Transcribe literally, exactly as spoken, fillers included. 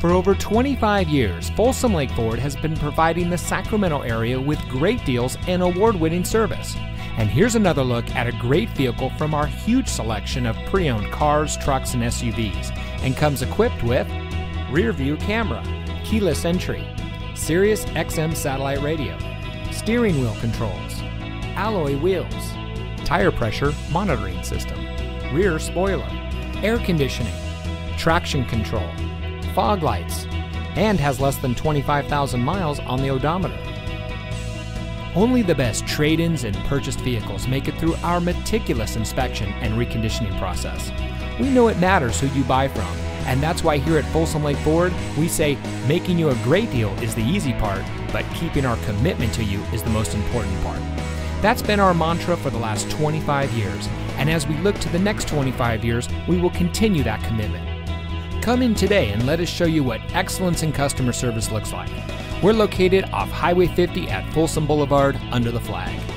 For over twenty-five years, Folsom Lake Ford has been providing the Sacramento area with great deals and award-winning service. And here's another look at a great vehicle from our huge selection of pre-owned cars, trucks, and S U Vs, and comes equipped with rear view camera, keyless entry, Sirius X M satellite radio, steering wheel controls, alloy wheels, tire pressure monitoring system, rear spoiler, air conditioning, traction control, fog lights, and has less than twenty-five thousand miles on the odometer. Only the best trade-ins and purchased vehicles make it through our meticulous inspection and reconditioning process. We know it matters who you buy from, and that's why here at Folsom Lake Ford, we say making you a great deal is the easy part, but keeping our commitment to you is the most important part. That's been our mantra for the last twenty-five years, and as we look to the next twenty-five years, we will continue that commitment. Come in today and let us show you what excellence in customer service looks like. We're located off Highway fifty at Folsom Boulevard under the flag.